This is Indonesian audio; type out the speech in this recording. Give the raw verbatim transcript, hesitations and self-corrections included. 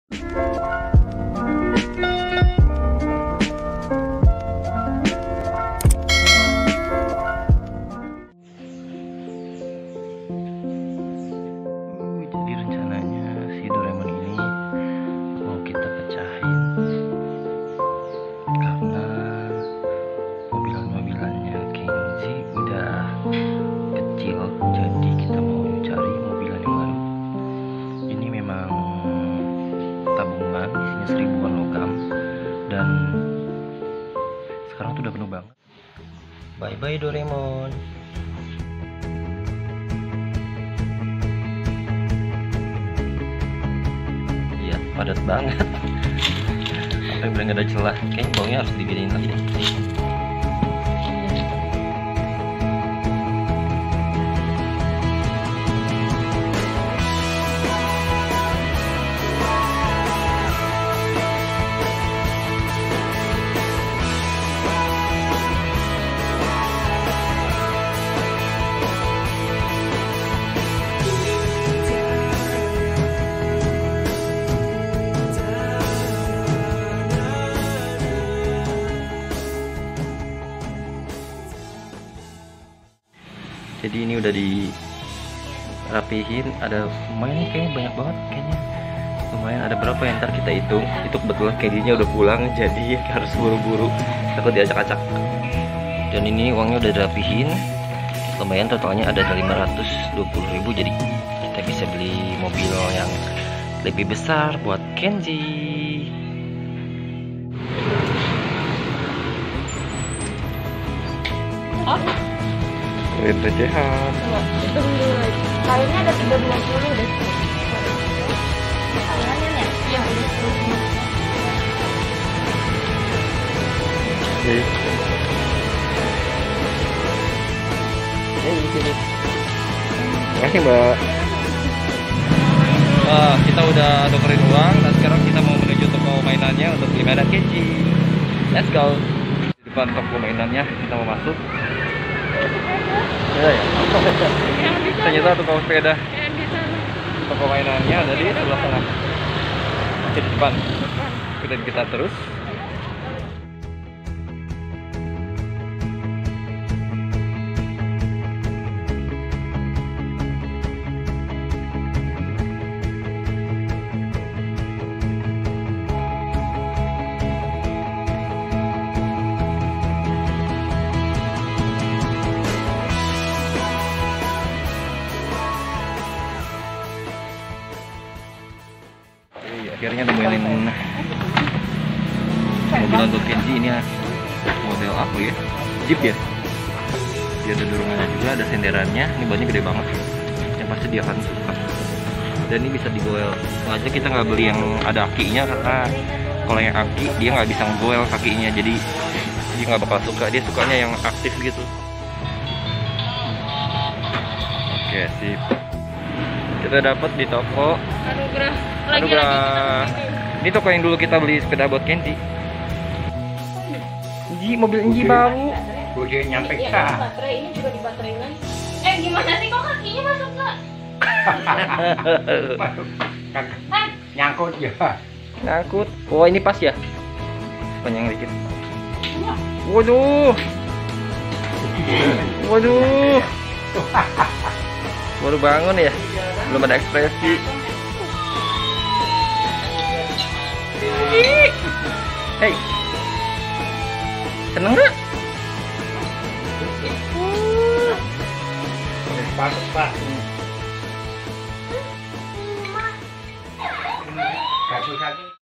Jadi rencananya si Doraemon ini mau kita pecahin karena mobilan-mobilannya Kenji udah kecil, jadi kita mau cari mobilan yang baru. Ini memang tabungan isinya seribuan logam dan sekarang tuh udah penuh banget. Bye bye Doraemon. Iya, padat banget. Sampai bener gak ada celah. Kayaknya baunya harus digedein lagi deh. Jadi ini udah dirapihin, ada lumayan nih, kayaknya banyak banget kayaknya. Lumayan, ada berapa yang ntar kita hitung. Itu kebetulan Kenjinya udah pulang, jadi harus buru-buru, takut diacak-acak. Dan ini uangnya udah dirapihin. Lumayan, totalnya ada lima ratus dua puluh ribu, jadi kita bisa beli mobil yang lebih besar buat Kenji. Oh? Recehan. Hitung dulu lagi. Kayaknya ada tiga dua puluh deh. Kayaknya ya? Iya, udah sepuluh. Oke. Eh, sini. Makasih, Mbak. Wah, kita udah nukerin uang dan sekarang kita mau menuju toko mainannya untuk beli mainan Kenji. Let's go. Di depan toko mainannya kita mau masuk. Ya, ya. Ternyata tukang sepeda. Toko mainannya ada di sebelah sana. Masih di depan. Dan kita terus. Akhirnya nemuin mobilan untuk Kenji. Ini model apa ya? Jeep ya? Dia ada dorongannya juga, ada senderannya. Ini bannya gede banget. Yang pasti dia akan suka. Dan ini bisa digoel. Sengaja kita nggak beli yang ada akinya karena kalau yang aki dia nggak bisa ngegoel kakinya. Jadi dia nggak bakal suka. Dia sukanya yang aktif gitu. Oke, sip. Kita dapat di toko Anugerah. Anugerah. Ini toko yang dulu kita beli sepeda buat Kenji. Kenji, mobil Kenji baru. Udah nyampe Iya, kah? baterai ini juga dibaterai lagi. Eh, gimana sih kok kakinya masuk nggak? Kan nyangkut ya. Nyangkut. Oh, ini pas ya? Panjang dikit. Waduh. Waduh. Baru bangun ya? Belum ada ekspresi. Hey, seneng gak? Patut pak. Kaki-kaki.